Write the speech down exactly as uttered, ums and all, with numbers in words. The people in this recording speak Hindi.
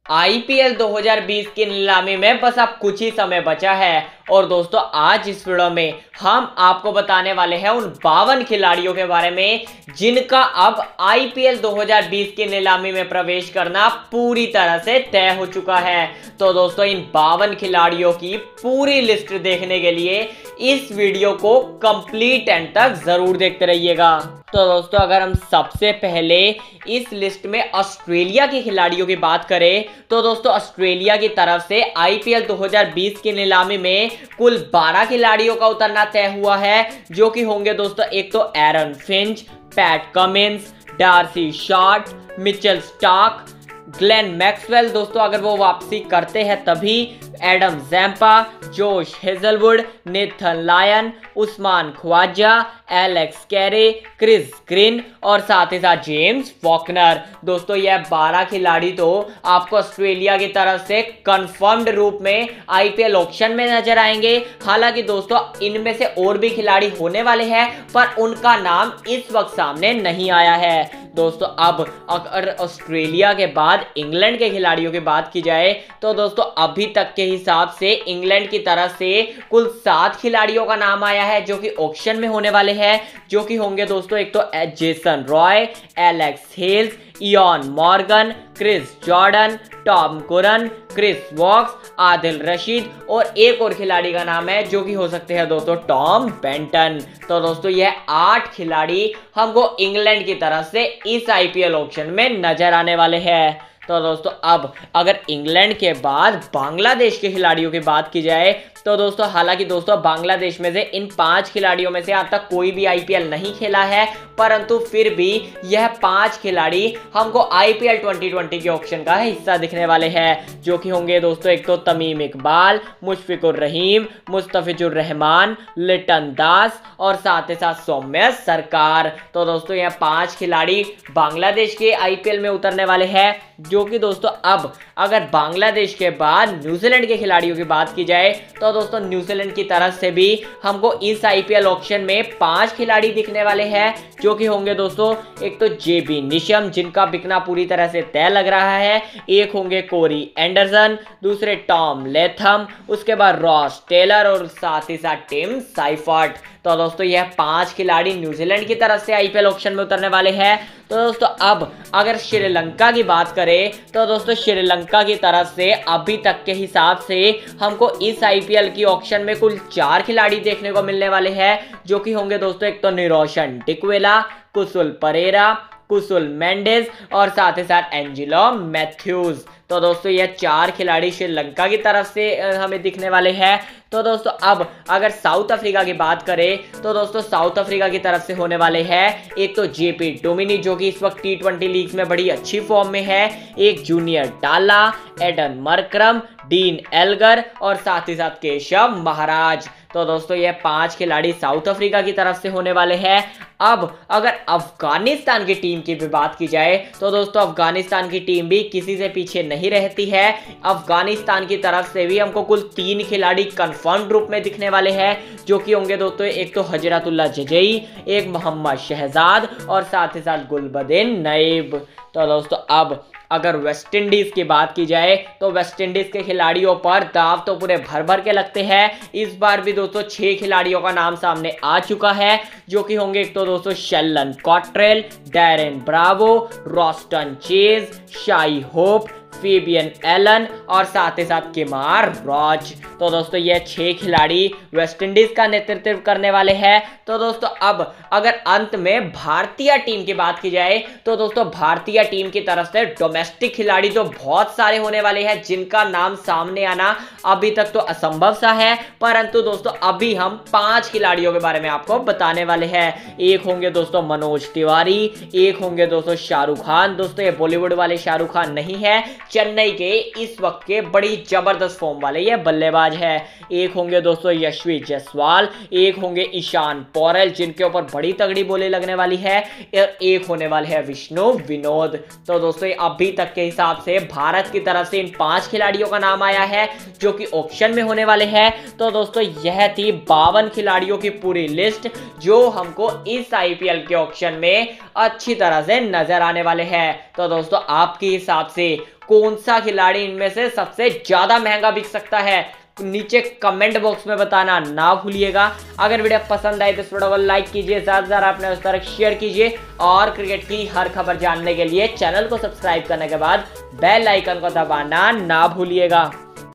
आईपीएल दो हज़ार बीस की नीलामी में बस अब कुछ ही समय बचा है और दोस्तों आज इस वीडियो में हम आपको बताने वाले हैं उन बावन खिलाड़ियों के बारे में जिनका अब आईपीएल दो हज़ार बीस की नीलामी में प्रवेश करना पूरी तरह से तय हो चुका है। तो दोस्तों इन बावन खिलाड़ियों की पूरी लिस्ट देखने के लिए इस वीडियो को कंप्लीट एंड तक जरूर देखते रहिएगा। तो दोस्तों अगर हम सबसे पहले इस लिस्ट में ऑस्ट्रेलिया के खिलाड़ियों की बात करें तो दोस्तों ऑस्ट्रेलिया की तरफ से आईपीएल दो हज़ार बीस की नीलामी में कुल बारह खिलाड़ियों का उतरना तय हुआ है, जो कि होंगे दोस्तों एक तो Aaron Finch, Pat Cummins, D'Arcy Short, Mitchell Starc, Glenn Maxwell दोस्तों अगर वो वापसी करते हैं तभी, Adam Zampa, Josh Hazlewood, Nathan Lyon, Usman Khawaja, Alex Carey, Chris Green और साथ ही साथ जेम्स फॉकनर। दोस्तों यह बारह खिलाड़ी तो आपको ऑस्ट्रेलिया की तरफ से कंफर्म्ड रूप में आईपीएल ऑक्शन में नजर आएंगे। हालांकि दोस्तों इनमें से और भी खिलाड़ी होने वाले हैं पर उनका नाम इस वक्त सामने नहीं आया है। दोस्तों अब अगर ऑस्ट्रेलिया के बाद इंग्लैंड के खिलाड़ियों की बात की जाए तो दोस्तों अभी तक के हिसाब से इंग्लैंड की तरफ से कुल सात खिलाड़ियों का नाम आया है जो कि ऑक्शन में होने वाले हैं, जो कि होंगे दोस्तों एक तो Jason Roy, Alex Hales, Eoin Morgan, Chris Jordan, Tom Curran, Chris Woakes, Adil Rashid और एक और खिलाड़ी का नाम है जो कि हो सकते हैं दोस्तों टॉम बेंटन। तो दोस्तों यह आठ खिलाड़ी हमको इंग्लैंड की तरफ से इस आईपीएल ऑक्शन में नजर आने वाले हैं। तो दोस्तों अब अगर इंग्लैंड के बाद बांग्लादेश के खिलाड़ियों की बात की जाए तो दोस्तों हालांकि दोस्तों बांग्लादेश में से इन पांच खिलाड़ियों में से आज तक कोई भी आईपीएल नहीं खेला है, परंतु फिर भी यह पांच खिलाड़ी हमको आईपीएल दो हज़ार बीस के ऑक्शन का हिस्सा दिखने वाले हैं, जो कि होंगे दोस्तों एक तो तमीम इकबाल, मुशफिकुर रहीम, मुस्तफिजुर रहमान, लिटन दास और साथ ही साथ सौम्य सरकार। तो दोस्तों यह पांच खिलाड़ी बांग्लादेश के आईपीएल में उतरने वाले हैं, जो कि दोस्तों अब अगर बांग्लादेश के बाद न्यूजीलैंड के खिलाड़ियों की बात की जाए तो दोस्तों न्यूजीलैंड की तरफ से भी हमको इस आईपीएल ऑक्शन में पांच खिलाड़ी दिखने वाले हैं, जो कि होंगे दोस्तों एक तो जेबी निशम जिनका बिकना पूरी तरह से तय लग रहा है, एक होंगे कोरी एंडरसन, दूसरे टॉम लेथम, उसके बाद रॉस टेलर और साथ ही साथ टिम साइफर्ट। तो दोस्तों यह पांच खिलाड़ी न्यूजीलैंड की तरफ से आईपीएल ऑक्शन में उतरने वाले हैं। तो दोस्तों अब अगर श्रीलंका की बात करें तो दोस्तों श्रीलंका की तरफ से अभी तक के हिसाब से हमको इस आईपीएल की ऑक्शन में कुल चार खिलाड़ी देखने को मिलने वाले हैं, जो कि होंगे दोस्तों एक तो निरोशन डिक्वेला, कुसुल परेरा, कुसुल मेंडेस और साथ ही साथ एंजिलो मैथ्यूज। तो दोस्तों यह चार खिलाड़ी श्रीलंका की तरफ से हमें दिखने वाले हैं। तो दोस्तों अब अगर साउथ अफ्रीका की बात करें तो दोस्तों साउथ अफ्रीका की तरफ से होने वाले हैं एक तो जेपी डोमिनी जो कि इस वक्त टी ट्वेंटी लीग में बड़ी अच्छी फॉर्म में है, एक जूनियर टाला, एडन मरक्रम, डीन एल्गर और साथ ही साथ केशव महाराज। तो दोस्तों यह पांच खिलाड़ी साउथ अफ्रीका की तरफ से होने वाले हैं। अब अगर अफगानिस्तान की टीम की भी बात की जाए तो दोस्तों अफगानिस्तान की टीम भी किसी से पीछे नहीं रहती है। अफगानिस्तान की तरफ से भी हमको कुल तीन खिलाड़ी कंफर्म रूप में दिखने वाले हैं, जो कि होंगे दोस्तों एक तो हजरतुल्लाह जजई, एक मोहम्मद शहजाद और साथ ही साथ गुलबदीन नईब। तो दोस्तों अब अगर वेस्ट इंडीज की बात की जाए तो वेस्ट इंडीज के खिलाड़ियों पर दाव तो पूरे भर भर के लगते हैं। इस बार भी दोस्तों छह खिलाड़ियों का नाम सामने आ चुका है, जो कि होंगे एक तो दोस्तों Sheldon Cottrell, Darren Bravo, Roston Chase, Shai Hope, Fabian Allen और साथ ही साथ किमार रॉज। तो दोस्तों ये छह खिलाड़ी वेस्ट इंडीज का नेतृत्व करने वाले हैं। तो दोस्तों अब अगर अंत में भारतीय टीम की बात की जाए तो दोस्तों भारतीय टीम की तरफ से डोमेस्टिक खिलाड़ी तो बहुत सारे होने वाले हैं, जिनका नाम सामने आना अभी तक तो असंभव सा है, परंतु दोस्तों अभी हम पांच खिलाड़ियों के बारे में आपको बताने वाले हैं। एक होंगे दोस्तों मनोज तिवारी, एक होंगे दोस्तों शाहरुख खान। दोस्तों ये बॉलीवुड वाले शाहरुख खान नहीं है, चेन्नई के इस वक्त के बड़ी जबरदस्त फॉर्म वाले ये बल्लेबाज है। एक होंगे दोस्तों यशवी जायसवाल, एक होंगे ईशान पौरेल जिनके ऊपर बड़ी तगड़ी बोली लगने वाली है, एक होने वाले हैं विष्णु विनोद। तो दोस्तों अभी तक के हिसाब से भारत की तरफ से इन पांच खिलाड़ियों का नाम आया है जो कि ऑक्शन में होने वाले हैं। तो दोस्तों यह थी बावन खिलाड़ियों की पूरी लिस्ट जो हमको इस आईपीएल के ऑक्शन में अच्छी तरह से नजर आने वाले हैं। तो दोस्तों आपके हिसाब से कौन सा खिलाड़ी इनमें से सबसे ज्यादा महंगा बिक सकता है, नीचे कमेंट बॉक्स में बताना ना भूलिएगा। अगर वीडियो पसंद आए तो इस वीडियो को लाइक कीजिए, ज्यादा से ज्यादा अपने उस तरह शेयर कीजिए और क्रिकेट की हर खबर जानने के लिए चैनल को सब्सक्राइब करने के बाद बेल आइकन को दबाना ना भूलिएगा।